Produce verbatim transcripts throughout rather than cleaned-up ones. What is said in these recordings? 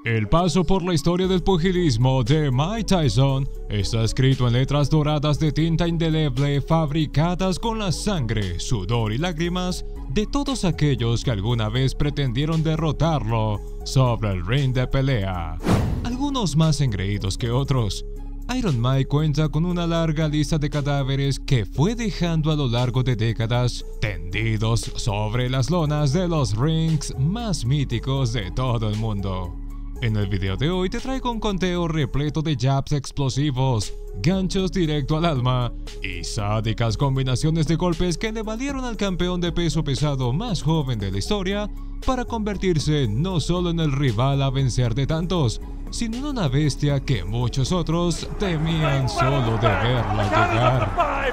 El paso por la historia del pugilismo de Mike Tyson está escrito en letras doradas de tinta indeleble fabricadas con la sangre, sudor y lágrimas de todos aquellos que alguna vez pretendieron derrotarlo sobre el ring de pelea. Algunos más engreídos que otros. Iron Mike cuenta con una larga lista de cadáveres que fue dejando a lo largo de décadas tendidos sobre las lonas de los rings más míticos de todo el mundo. En el video de hoy te traigo un conteo repleto de jabs explosivos, ganchos directo al alma y sádicas combinaciones de golpes que le valieron al campeón de peso pesado más joven de la historia para convertirse no solo en el rival a vencer de tantos, sino en una bestia que muchos otros temían solo de verla llegar.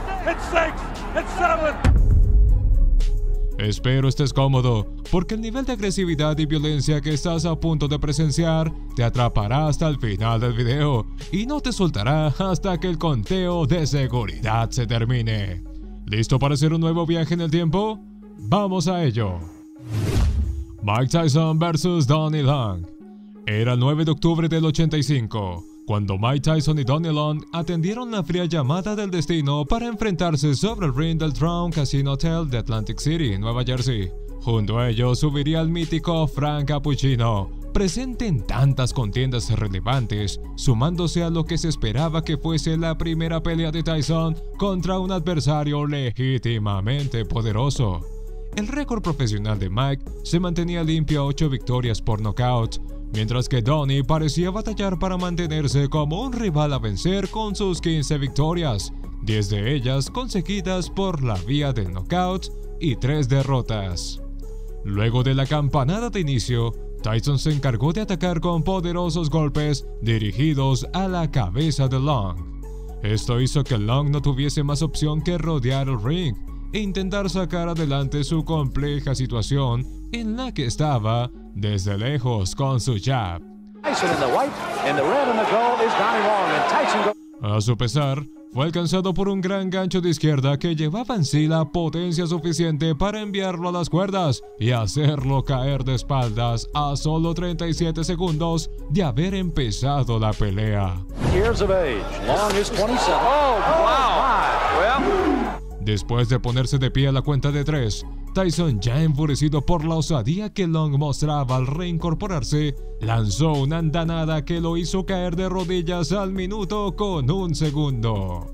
Espero estés cómodo, porque el nivel de agresividad y violencia que estás a punto de presenciar te atrapará hasta el final del video y no te soltará hasta que el conteo de seguridad se termine. ¿Listo para hacer un nuevo viaje en el tiempo? ¡Vamos a ello! Mike Tyson versus Donnie Long. Era el nueve de octubre del ochenta y cinco, cuando Mike Tyson y Donnie Long atendieron la fría llamada del destino para enfrentarse sobre el ring del Crown Casino Hotel de Atlantic City, Nueva Jersey. Junto a ellos subiría el mítico Frank Cappuccino, presente en tantas contiendas relevantes, sumándose a lo que se esperaba que fuese la primera pelea de Tyson contra un adversario legítimamente poderoso. El récord profesional de Mike se mantenía limpio a ocho victorias por nocaut, mientras que Donnie parecía batallar para mantenerse como un rival a vencer con sus quince victorias, diez de ellas conseguidas por la vía del knockout y tres derrotas. Luego de la campanada de inicio, Tyson se encargó de atacar con poderosos golpes dirigidos a la cabeza de Long. Esto hizo que Long no tuviese más opción que rodear el ring e intentar sacar adelante su compleja situación en la que estaba desde lejos con su jab. A su pesar, fue alcanzado por un gran gancho de izquierda que llevaba en sí la potencia suficiente para enviarlo a las cuerdas y hacerlo caer de espaldas a solo treinta y siete segundos de haber empezado la pelea. Después de ponerse de pie a la cuenta de tres, Tyson, ya enfurecido por la osadía que Long mostraba al reincorporarse, lanzó una andanada que lo hizo caer de rodillas al minuto con un segundo.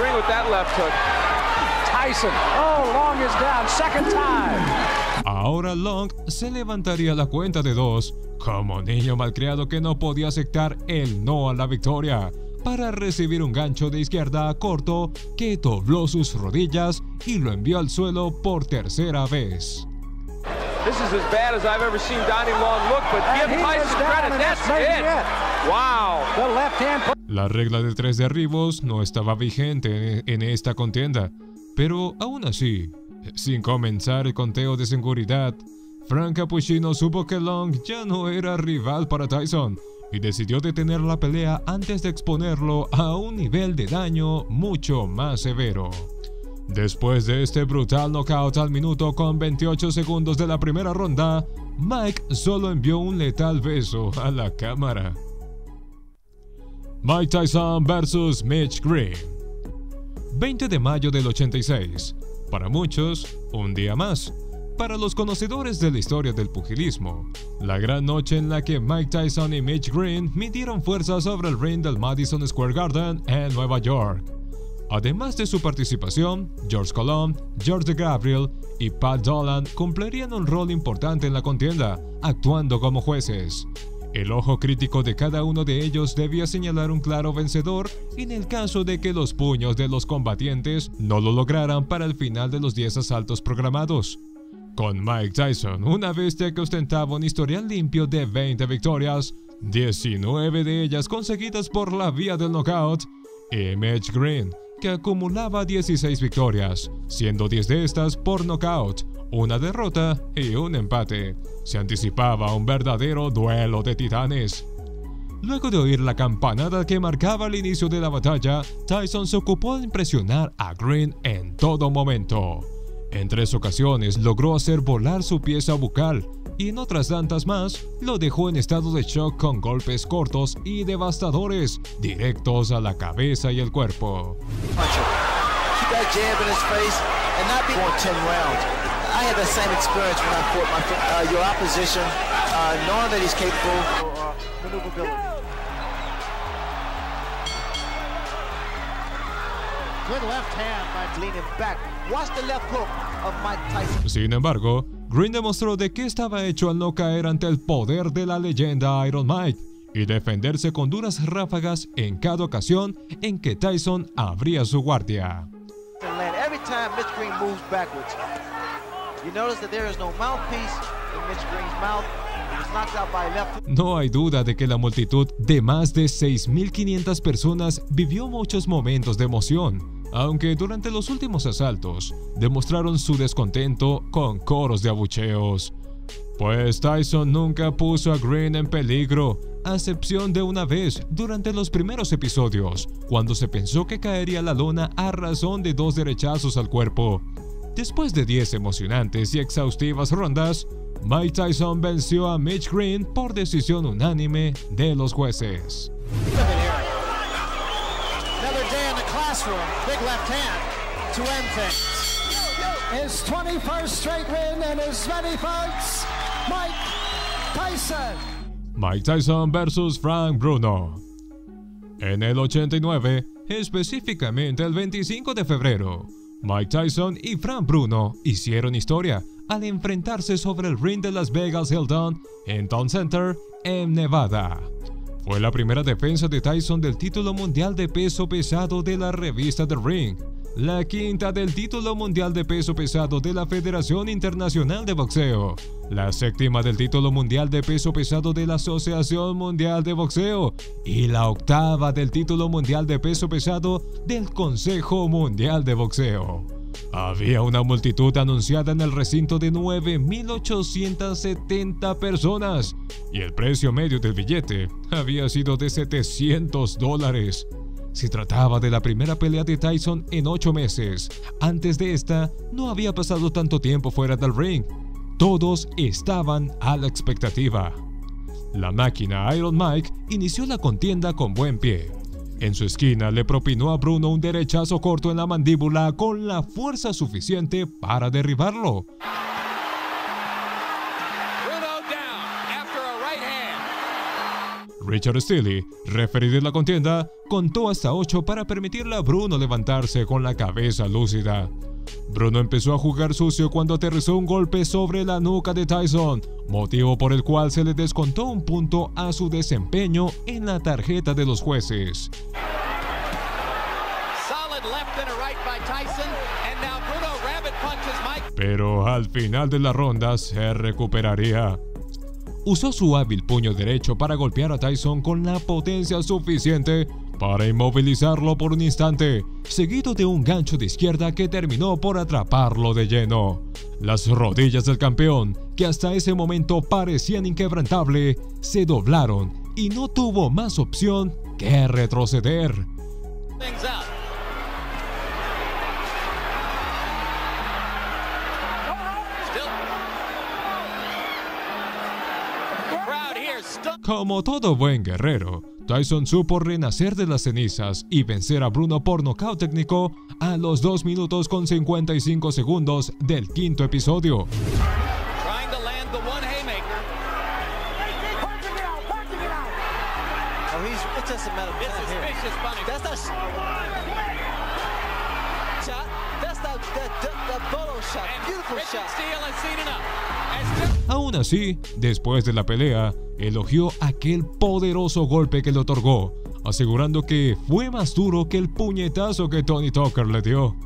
Ahora Long se levantaría la cuenta de dos, como niño malcriado que no podía aceptar el no a la victoria, para recibir un gancho de izquierda corto que dobló sus rodillas y lo envió al suelo por tercera vez. This is as bad as I've ever seen Donnie Long look, but give Tyson credit, that's it. Wow. The left hand. La regla de tres derribos no estaba vigente en esta contienda, pero aún así, sin comenzar el conteo de seguridad, Frank Cappuccino supo que Long ya no era rival para Tyson y decidió detener la pelea antes de exponerlo a un nivel de daño mucho más severo. Después de este brutal knockout al minuto con veintiocho segundos de la primera ronda, Mike solo envió un letal beso a la cámara. Mike Tyson versus Mitch Green. veinte de mayo del ochenta y seis. Para muchos, un día más. Para los conocedores de la historia del pugilismo, la gran noche en la que Mike Tyson y Mitch Green midieron fuerzas sobre el ring del Madison Square Garden en Nueva York. Además de su participación, George Colomb, George Gabriel y Pat Dolan cumplirían un rol importante en la contienda, actuando como jueces. El ojo crítico de cada uno de ellos debía señalar un claro vencedor en el caso de que los puños de los combatientes no lo lograran para el final de los diez asaltos programados. Con Mike Tyson, una bestia que ostentaba un historial limpio de veinte victorias, diecinueve de ellas conseguidas por la vía del knockout, y Mitch Green, que acumulaba dieciséis victorias, siendo diez de estas por knockout, una derrota y un empate. Se anticipaba un verdadero duelo de titanes. Luego de oír la campanada que marcaba el inicio de la batalla, Tyson se ocupó de impresionar a Green en todo momento. En tres ocasiones logró hacer volar su pieza bucal y en otras tantas más lo dejó en estado de shock con golpes cortos y devastadores directos a la cabeza y el cuerpo. Sin embargo, Green demostró de qué estaba hecho al no caer ante el poder de la leyenda Iron Mike y defenderse con duras ráfagas en cada ocasión en que Tyson abría su guardia. No hay duda de que la multitud de más de seis mil quinientas personas vivió muchos momentos de emoción, aunque durante los últimos asaltos demostraron su descontento con coros de abucheos. Pues Tyson nunca puso a Green en peligro, a excepción de una vez durante los primeros episodios, cuando se pensó que caería a la lona a razón de dos derechazos al cuerpo. Después de diez emocionantes y exhaustivas rondas, Mike Tyson venció a Mitch Green por decisión unánime de los jueces. His twenty-first straight win and his many fights, Mike Tyson. Mike Tyson versus Frank Bruno. En el ochenta y nueve, específicamente el veinticinco de febrero, Mike Tyson y Frank Bruno hicieron historia al enfrentarse sobre el ring de Las Vegas Hilton en Town Center, en Nevada. Fue la primera defensa de Tyson del título mundial de peso pesado de la revista The Ring, la quinta del título mundial de peso pesado de la Federación Internacional de Boxeo, la séptima del título mundial de peso pesado de la Asociación Mundial de Boxeo y la octava del título mundial de peso pesado del Consejo Mundial de Boxeo. Había una multitud anunciada en el recinto de nueve mil ochocientas setenta personas y el precio medio del billete había sido de setecientos dólares. Se trataba de la primera pelea de Tyson en ocho meses. Antes de esta, no había pasado tanto tiempo fuera del ring. Todos estaban a la expectativa. La máquina Iron Mike inició la contienda con buen pie. En su esquina le propinó a Bruno un derechazo corto en la mandíbula con la fuerza suficiente para derribarlo. Richard Steele, referee de la contienda, contó hasta ocho para permitirle a Bruno levantarse con la cabeza lúcida. Bruno empezó a jugar sucio cuando aterrizó un golpe sobre la nuca de Tyson, motivo por el cual se le descontó un punto a su desempeño en la tarjeta de los jueces. Pero al final de la ronda se recuperaría. Usó su hábil puño derecho para golpear a Tyson con la potencia suficiente para inmovilizarlo por un instante, seguido de un gancho de izquierda que terminó por atraparlo de lleno. Las rodillas del campeón, que hasta ese momento parecían inquebrantables, se doblaron y no tuvo más opción que retroceder. Como todo buen guerrero, Tyson supo renacer de las cenizas y vencer a Bruno por nocaut técnico a los dos minutos con cincuenta y cinco segundos del quinto episodio. Aún así, después de la pelea, elogió aquel poderoso golpe que le otorgó, asegurando que fue más duro que el puñetazo que Tony Tucker le dio.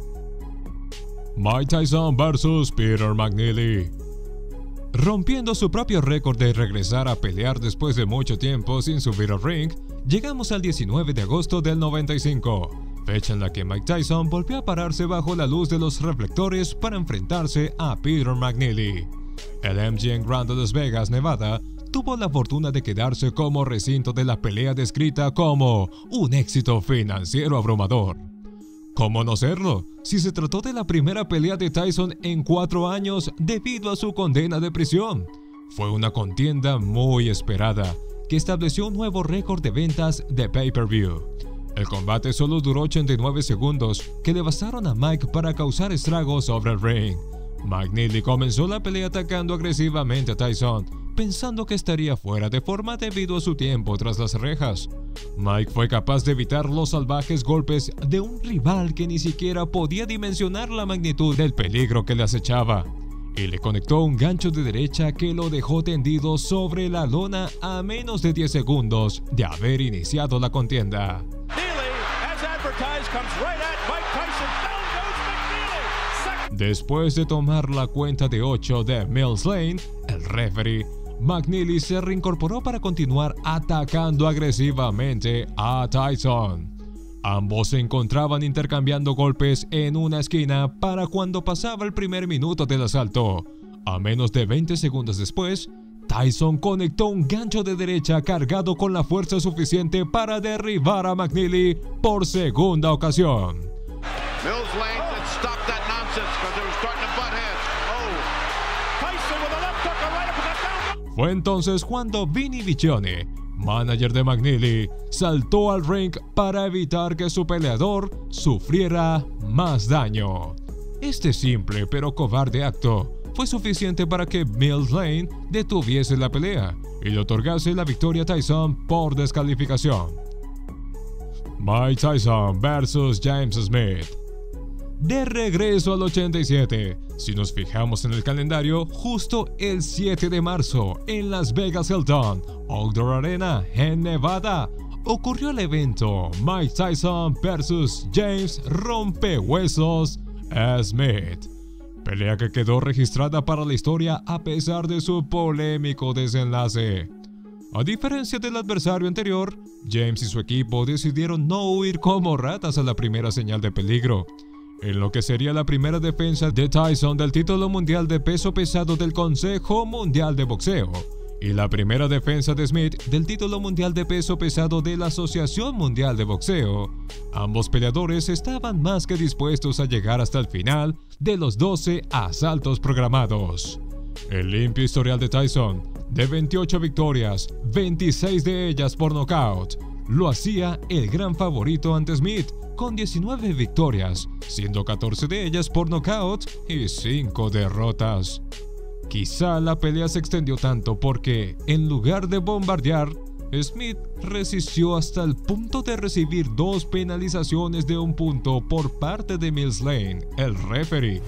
Mike Tyson versus Peter McNeely. Rompiendo su propio récord de regresar a pelear después de mucho tiempo sin subir al ring, llegamos al diecinueve de agosto del noventa y cinco, fecha en la que Mike Tyson volvió a pararse bajo la luz de los reflectores para enfrentarse a Peter McNeely. El M G M Grand de Las Vegas, Nevada, tuvo la fortuna de quedarse como recinto de la pelea descrita como un éxito financiero abrumador. ¿Cómo no serlo? Si se trató de la primera pelea de Tyson en cuatro años debido a su condena de prisión. Fue una contienda muy esperada, que estableció un nuevo récord de ventas de pay-per-view. El combate solo duró ochenta y nueve segundos, que le bastaron a Mike para causar estragos sobre el ring. McNeely comenzó la pelea atacando agresivamente a Tyson, pensando que estaría fuera de forma debido a su tiempo tras las rejas. Mike fue capaz de evitar los salvajes golpes de un rival que ni siquiera podía dimensionar la magnitud del peligro que le acechaba, y le conectó un gancho de derecha que lo dejó tendido sobre la lona a menos de diez segundos de haber iniciado la contienda. Después de tomar la cuenta de ocho de Mills Lane, el referee, McNeely se reincorporó para continuar atacando agresivamente a Tyson. Ambos se encontraban intercambiando golpes en una esquina para cuando pasaba el primer minuto del asalto. A menos de veinte segundos después, Tyson conectó un gancho de derecha cargado con la fuerza suficiente para derribar a McNeely por segunda ocasión. Mills Lane said stop that nonsense because they were starting to butt heads. Oh. Tyson with a left hook, a right uppercut down. Fue entonces cuando Vinny Vicione, manager de McNeely, saltó al ring para evitar que su peleador sufriera más daño. Este simple pero cobarde acto fue suficiente para que Mills Lane detuviese la pelea y le otorgase la victoria a Tyson por descalificación. Mike Tyson versus James Smith. De regreso al ochenta y siete, si nos fijamos en el calendario, justo el siete de marzo, en Las Vegas Hilton Outdoor Arena, en Nevada, ocurrió el evento Mike Tyson versus James Rompehuesos Smith. Pelea que quedó registrada para la historia a pesar de su polémico desenlace. A diferencia del adversario anterior, James y su equipo decidieron no huir como ratas a la primera señal de peligro, en lo que sería la primera defensa de Tyson del título mundial de peso pesado del Consejo Mundial de Boxeo, y la primera defensa de Smith del título mundial de peso pesado de la Asociación Mundial de Boxeo. Ambos peleadores estaban más que dispuestos a llegar hasta el final de los doce asaltos programados. El limpio historial de Tyson, de veintiocho victorias, veintiséis de ellas por nocaut, lo hacía el gran favorito ante Smith, con diecinueve victorias, siendo catorce de ellas por nocaut y cinco derrotas. Quizá la pelea se extendió tanto porque, en lugar de bombardear, Smith resistió hasta el punto de recibir dos penalizaciones de un punto por parte de Mills Lane, el referee.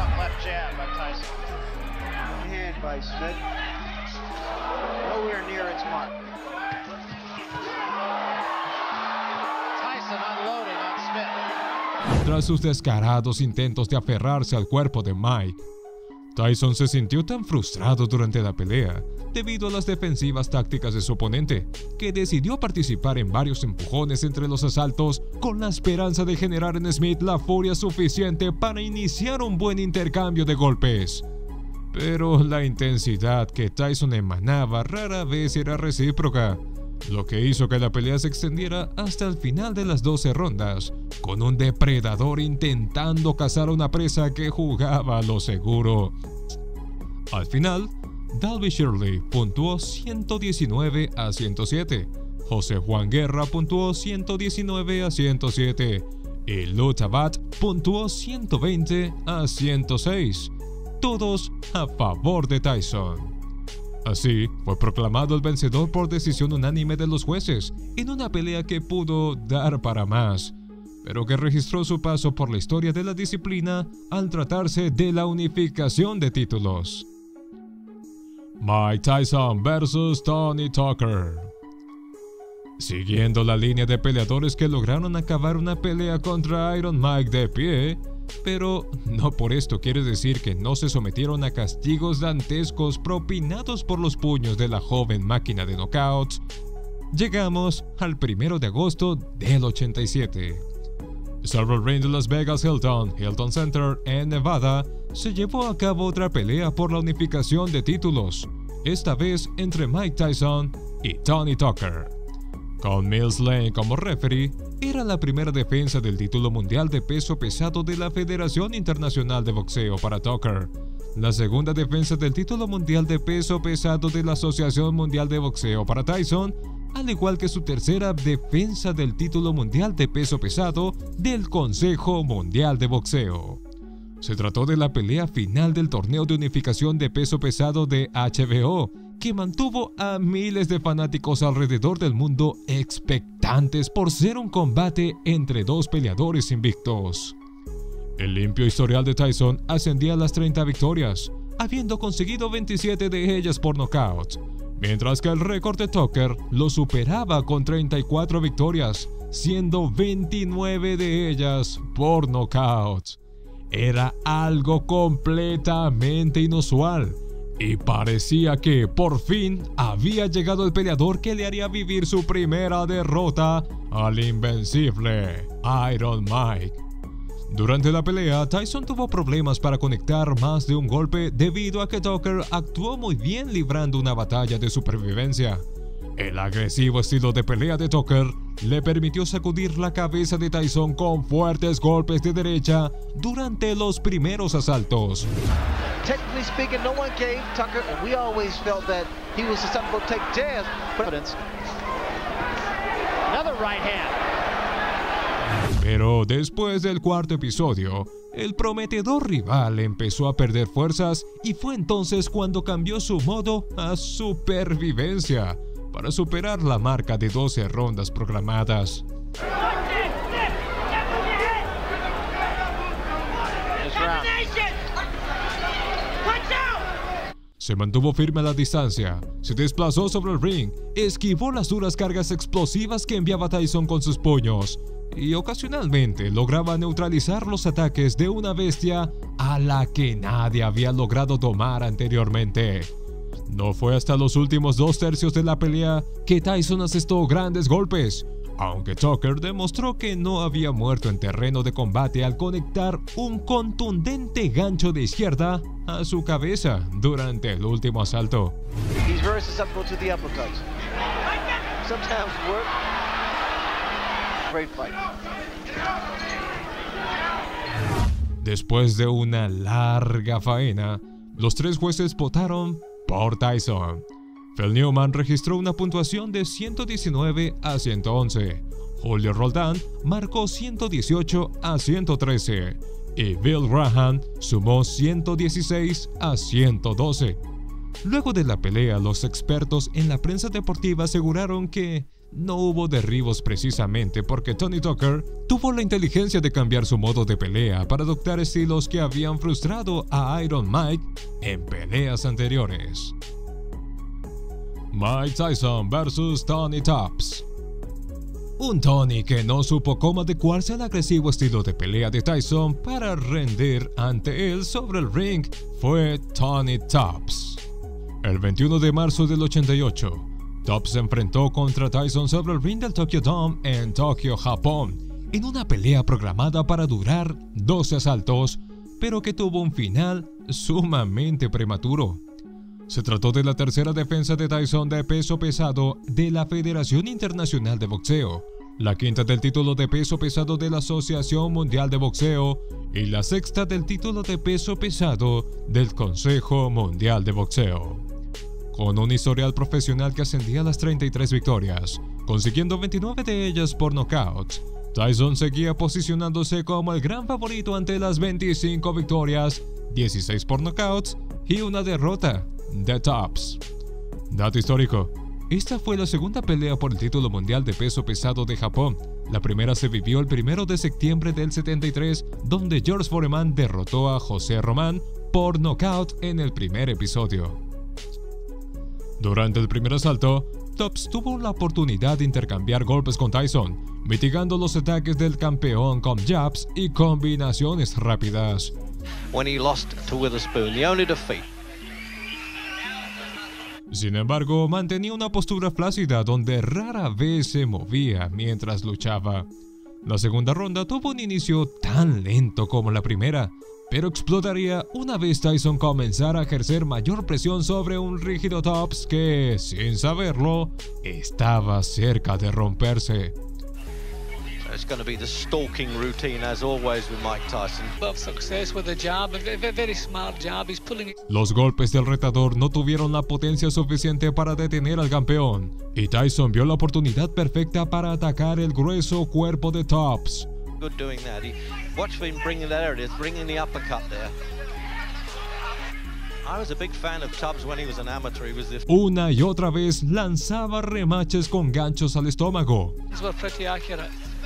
Tras sus descarados intentos de aferrarse al cuerpo de Mike, Tyson se sintió tan frustrado durante la pelea, debido a las defensivas tácticas de su oponente, que decidió participar en varios empujones entre los asaltos con la esperanza de generar en Smith la furia suficiente para iniciar un buen intercambio de golpes. Pero la intensidad que Tyson emanaba rara vez era recíproca, lo que hizo que la pelea se extendiera hasta el final de las doce rondas, con un depredador intentando cazar a una presa que jugaba a lo seguro. Al final, Dalby Shirley puntuó ciento diecinueve a ciento siete, José Juan Guerra puntuó ciento diecinueve a ciento siete y Lou Tabat puntuó ciento veinte a ciento seis, todos a favor de Tyson. Así, fue proclamado el vencedor por decisión unánime de los jueces, en una pelea que pudo dar para más, pero que registró su paso por la historia de la disciplina al tratarse de la unificación de títulos. Mike Tyson versus Tony Tucker. Siguiendo la línea de peleadores que lograron acabar una pelea contra Iron Mike de pie, pero no por esto quiere decir que no se sometieron a castigos dantescos propinados por los puños de la joven máquina de knockouts, llegamos al primero de agosto del ochenta y siete. Sobre el ring de Las Vegas Hilton, Hilton Center en Nevada, se llevó a cabo otra pelea por la unificación de títulos, esta vez entre Mike Tyson y Tony Tucker. Con Mills Lane como referee, era la primera defensa del título mundial de peso pesado de la Federación Internacional de Boxeo para Tucker, la segunda defensa del título mundial de peso pesado de la Asociación Mundial de Boxeo para Tyson, al igual que su tercera defensa del título mundial de peso pesado del Consejo Mundial de Boxeo. Se trató de la pelea final del torneo de unificación de peso pesado de H B O, que mantuvo a miles de fanáticos alrededor del mundo expectantes por ser un combate entre dos peleadores invictos. El limpio historial de Tyson ascendía a las treinta victorias, habiendo conseguido veintisiete de ellas por nocaut, mientras que el récord de Tucker lo superaba con treinta y cuatro victorias, siendo veintinueve de ellas por nocaut. Era algo completamente inusual, y parecía que, por fin, había llegado el peleador que le haría vivir su primera derrota al invencible Iron Mike. Durante la pelea, Tyson tuvo problemas para conectar más de un golpe debido a que Tucker actuó muy bien librando una batalla de supervivencia. El agresivo estilo de pelea de Tucker le permitió sacudir la cabeza de Tyson con fuertes golpes de derecha durante los primeros asaltos. Technically speaking, no one gave Tucker, and we always felt that he was susceptible to take jabs. Another right hand. Pero después del cuarto episodio, el prometedor rival empezó a perder fuerzas y fue entonces cuando cambió su modo a supervivencia para superar la marca de doce rondas programadas. Se mantuvo firme a la distancia, se desplazó sobre el ring, esquivó las duras cargas explosivas que enviaba Tyson con sus puños y ocasionalmente lograba neutralizar los ataques de una bestia a la que nadie había logrado domar anteriormente. No fue hasta los últimos dos tercios de la pelea que Tyson asestó grandes golpes, aunque Tucker demostró que no había muerto en terreno de combate al conectar un contundente gancho de izquierda a su cabeza durante el último asalto. He's very susceptible to the uppercuts. Sometimes work. Great fight. Después de una larga faena, los tres jueces votaron por Tyson. Phil Newman registró una puntuación de ciento diecinueve a ciento once, Julio Roldán marcó ciento dieciocho a ciento trece y Bill Graham sumó ciento dieciséis a ciento doce. Luego de la pelea, los expertos en la prensa deportiva aseguraron que no hubo derribos precisamente porque Tony Tucker tuvo la inteligencia de cambiar su modo de pelea para adoptar estilos que habían frustrado a Iron Mike en peleas anteriores. Mike Tyson versus Tony Tubbs. Un Tony que no supo cómo adecuarse al agresivo estilo de pelea de Tyson para rendir ante él sobre el ring fue Tony Tubbs. El veintiuno de marzo del ochenta y ocho, Tubbs se enfrentó contra Tyson sobre el ring del Tokyo Dome en Tokio, Japón, en una pelea programada para durar doce asaltos, pero que tuvo un final sumamente prematuro. Se trató de la tercera defensa de Tyson de peso pesado de la Federación Internacional de Boxeo, la quinta del título de peso pesado de la Asociación Mundial de Boxeo y la sexta del título de peso pesado del Consejo Mundial de Boxeo. Con un historial profesional que ascendía a las treinta y tres victorias, consiguiendo veintinueve de ellas por nocaut, Tyson seguía posicionándose como el gran favorito ante las veinticinco victorias, dieciséis por nocauts y una derrota de Tubbs. Dato histórico: esta fue la segunda pelea por el título mundial de peso pesado de Japón. La primera se vivió el primero de septiembre del setenta y tres, donde George Foreman derrotó a José Román por nocaut en el primer episodio. Durante el primer asalto, Tubbs tuvo la oportunidad de intercambiar golpes con Tyson, mitigando los ataques del campeón con jabs y combinaciones rápidas. When he lost to Witherspoon, the only defeat. Sin embargo, mantenía una postura flácida donde rara vez se movía mientras luchaba. La segunda ronda tuvo un inicio tan lento como la primera, pero explotaría una vez Tyson comenzara a ejercer mayor presión sobre un rígido Tops que, sin saberlo, estaba cerca de romperse. It's going to be the stalking routine as always with Mike Tyson. Love success with a jab, a very, very smart jab. He's pulling it. Los golpes del retador no tuvieron la potencia suficiente para detener al campeón, y Tyson vio la oportunidad perfecta para atacar el grueso cuerpo de Tops. Good doing that. He, watch for him bringing that area, bringing the uppercut there. I was a big fan of Tubbs when he was an amateur. He was the Una y otra vez lanzaba remaches con ganchos al estómago. These were pretty accurate.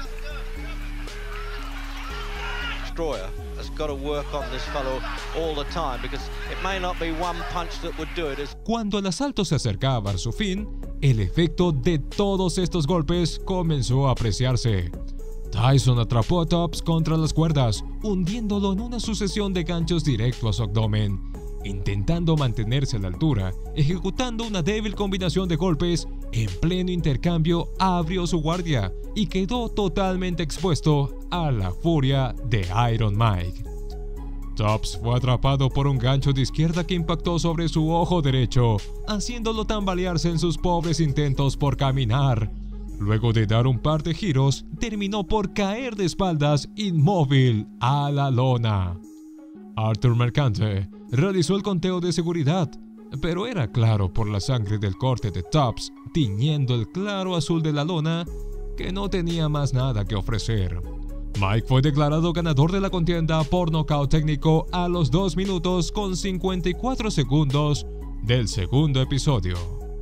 destroyer has got to work on this fellow all the time because it may not be one punch that would do it. Cuando el asalto se acercaba a su fin, el efecto de todos estos golpes comenzó a apreciarse. Tyson atrapó a Tops contra las cuerdas, hundiéndolo en una sucesión de ganchos directo a su abdomen. Intentando mantenerse a la altura, ejecutando una débil combinación de golpes, en pleno intercambio abrió su guardia y quedó totalmente expuesto a la furia de Iron Mike. Tops fue atrapado por un gancho de izquierda que impactó sobre su ojo derecho, haciéndolo tambalearse en sus pobres intentos por caminar. Luego de dar un par de giros, terminó por caer de espaldas inmóvil a la lona. Arthur Mercante realizó el conteo de seguridad, pero era claro por la sangre del corte de Tops tiñendo el claro azul de la lona que no tenía más nada que ofrecer. Mike fue declarado ganador de la contienda por nocaut técnico a los dos minutos con cincuenta y cuatro segundos del segundo episodio.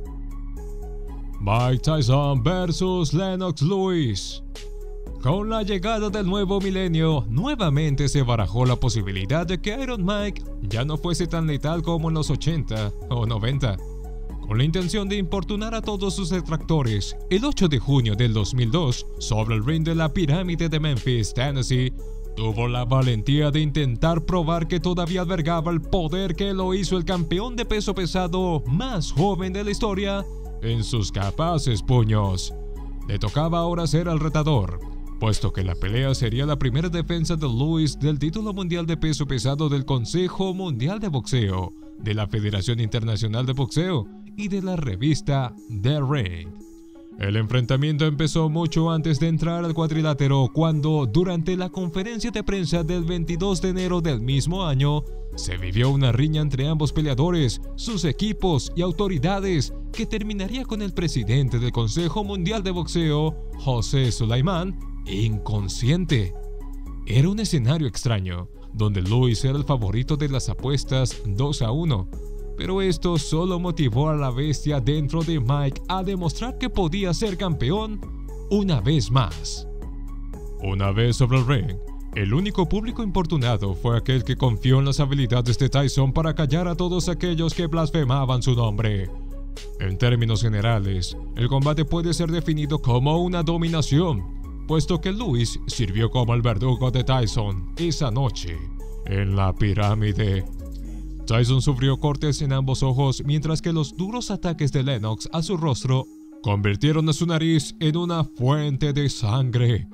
Mike Tyson versus Lennox Lewis. Con la llegada del nuevo milenio, nuevamente se barajó la posibilidad de que Iron Mike ya no fuese tan letal como en los ochenta o noventa. Con la intención de importunar a todos sus detractores, el ocho de junio del dos mil dos, sobre el ring de la pirámide de Memphis, Tennessee, tuvo la valentía de intentar probar que todavía albergaba el poder que lo hizo el campeón de peso pesado más joven de la historia en sus capaces puños. Le tocaba ahora ser el retador, puesto que la pelea sería la primera defensa de Lewis del título mundial de peso pesado del Consejo Mundial de Boxeo, de la Federación Internacional de Boxeo y de la revista The Ring. El enfrentamiento empezó mucho antes de entrar al cuadrilátero, cuando, durante la conferencia de prensa del veintidós de enero del mismo año, se vivió una riña entre ambos peleadores, sus equipos y autoridades, que terminaría con el presidente del Consejo Mundial de Boxeo, José Sulaimán, inconsciente. Era un escenario extraño, donde Lewis era el favorito de las apuestas dos a uno, pero esto solo motivó a la bestia dentro de Mike a demostrar que podía ser campeón una vez más. Una vez sobre el ring, el único público importunado fue aquel que confió en las habilidades de Tyson para callar a todos aquellos que blasfemaban su nombre. En términos generales, el combate puede ser definido como una dominación, puesto que Lewis sirvió como el verdugo de Tyson esa noche en la pirámide. Tyson sufrió cortes en ambos ojos, mientras que los duros ataques de Lennox a su rostro convirtieron a su nariz en una fuente de sangre.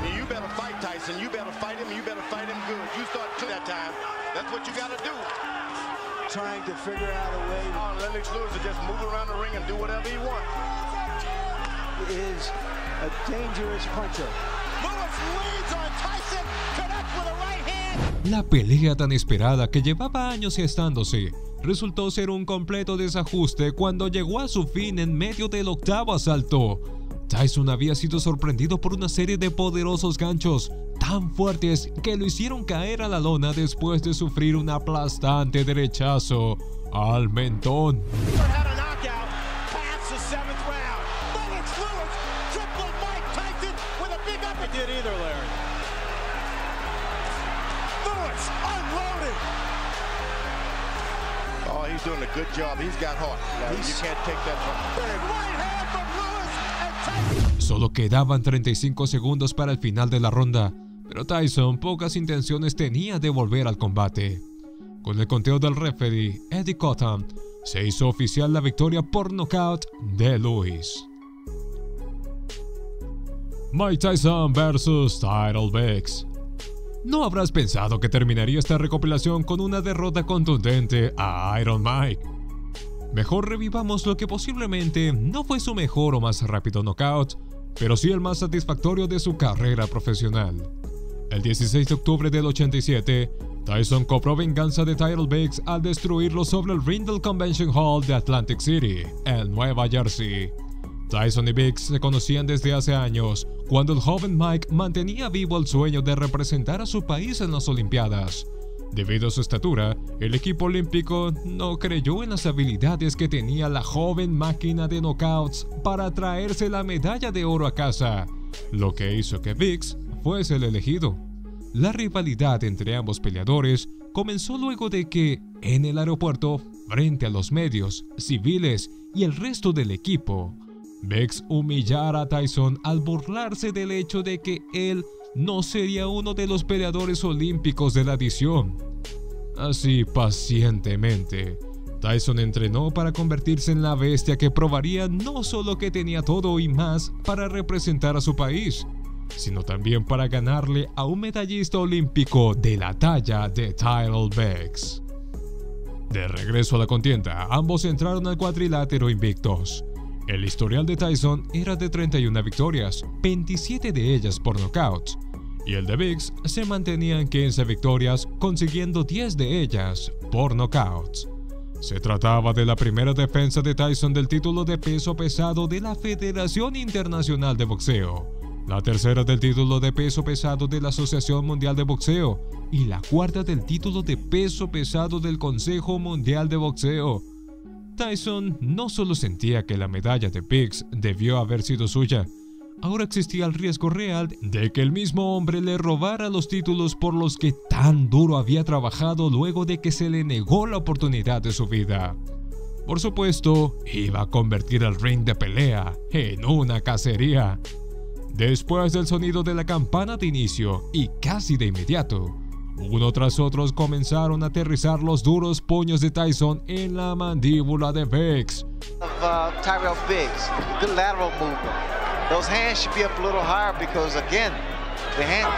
La pelea tan esperada que llevaba años gestándose resultó ser un completo desajuste cuando llegó a su fin en medio del octavo asalto. Tyson había sido sorprendido por una serie de poderosos ganchos tan fuertes que lo hicieron caer a la lona después de sufrir un aplastante derechazo al mentón. Doing a good job. He's got heart. You can't take that from him. Solo quedaban treinta y cinco segundos para el final de la ronda, pero Tyson pocas intenciones tenía de volver al combate. Con el conteo del referee Eddie Cotton, se hizo oficial la victoria por nocaut de Lewis. Mike Tyson versus Tyrell Biggs. No habrás pensado que terminaría esta recopilación con una derrota contundente a Iron Mike. Mejor revivamos lo que posiblemente no fue su mejor o más rápido knockout, pero sí el más satisfactorio de su carrera profesional. El dieciséis de octubre del ochenta y siete, Tyson cobró venganza de Tyrell Biggs al destruirlo sobre el ring del Convention Hall de Atlantic City, en Nueva Jersey. Tyson y Biggs se conocían desde hace años, cuando el joven Mike mantenía vivo el sueño de representar a su país en las Olimpiadas. Debido a su estatura, el equipo olímpico no creyó en las habilidades que tenía la joven máquina de knockouts para traerse la medalla de oro a casa, lo que hizo que Biggs fuese el elegido. La rivalidad entre ambos peleadores comenzó luego de que, en el aeropuerto, frente a los medios, civiles y el resto del equipo, Biggs humillara a Tyson al burlarse del hecho de que él no sería uno de los peleadores olímpicos de la edición. Así, pacientemente, Tyson entrenó para convertirse en la bestia que probaría no solo que tenía todo y más para representar a su país, sino también para ganarle a un medallista olímpico de la talla de Tyrell Biggs. De regreso a la contienda, ambos entraron al cuadrilátero invictos. El historial de Tyson era de treinta y una victorias, veintisiete de ellas por knockout, y el de Biggs se mantenía en quince victorias, consiguiendo diez de ellas por knockout. Se trataba de la primera defensa de Tyson del título de peso pesado de la Federación Internacional de Boxeo, la tercera del título de peso pesado de la Asociación Mundial de Boxeo y la cuarta del título de peso pesado del Consejo Mundial de Boxeo. Tyson no solo sentía que la medalla de Biggs debió haber sido suya, ahora existía el riesgo real de que el mismo hombre le robara los títulos por los que tan duro había trabajado luego de que se le negó la oportunidad de su vida. Por supuesto, iba a convertir el ring de pelea en una cacería. Después del sonido de la campana de inicio y casi de inmediato, uno tras otro comenzaron a aterrizar los duros puños de Tyson en la mandíbula de Biggs. Of, uh, Tyrell Biggs, good lateral movement. Those hands should be up a little higher because again, the hands.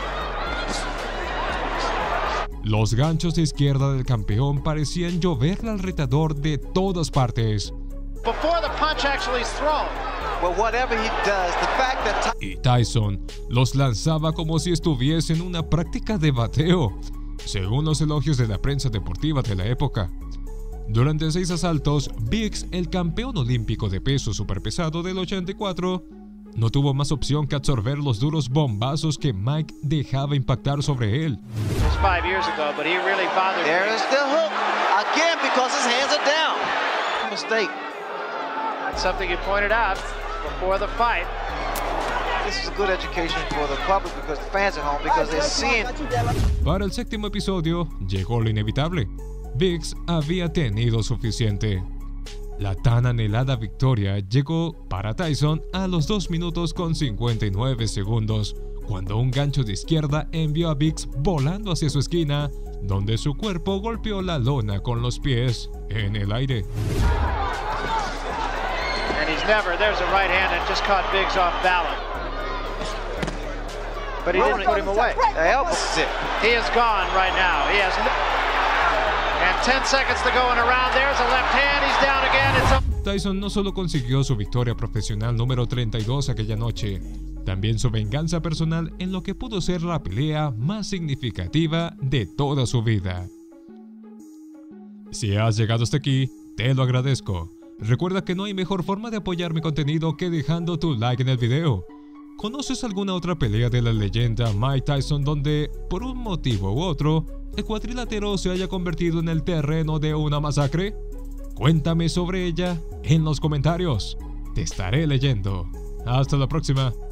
Los ganchos de izquierda del campeón parecían lloverle al retador de todas partes. Before the punch actually is thrown. Well, whatever he does, the fact that Y Tyson los lanzaba como si estuviese en una práctica de bateo, según los elogios de la prensa deportiva de la época. Durante seis asaltos, Biggs, el campeón olímpico de peso superpesado del ochenta y cuatro, no tuvo más opción que absorber los duros bombazos que Mike dejaba impactar sobre él. Five years ago, but he really bothered there me. is the hook again because his hands are down. Mistake. That's something you pointed out before the fight. This is a good education for the public because the fans at home because they're seeing. Para el séptimo episodio llegó lo inevitable. Biggs había tenido suficiente. La tan anhelada victoria llegó para Tyson a los dos minutos con cincuenta y nueve segundos, cuando un gancho de izquierda envió a Biggs volando hacia su esquina, donde su cuerpo golpeó la lona con los pies en el aire. And he's never, there's a right hand that just caught Biggs off balance. But he didn't put him away. The elbow is it. He is gone right now. He has no... And ten seconds to go in a round. There's a left hand. He's down again. It's a... Tyson no solo consiguió su victoria profesional número treinta y dos aquella noche, también su venganza personal en lo que pudo ser la pelea más significativa de toda su vida. Si has llegado hasta aquí, te lo agradezco. Recuerda que no hay mejor forma de apoyar mi contenido que dejando tu like en el video. ¿Conoces alguna otra pelea de la leyenda Mike Tyson donde, por un motivo u otro, el cuadrilátero se haya convertido en el terreno de una masacre? Cuéntame sobre ella en los comentarios. Te estaré leyendo. Hasta la próxima.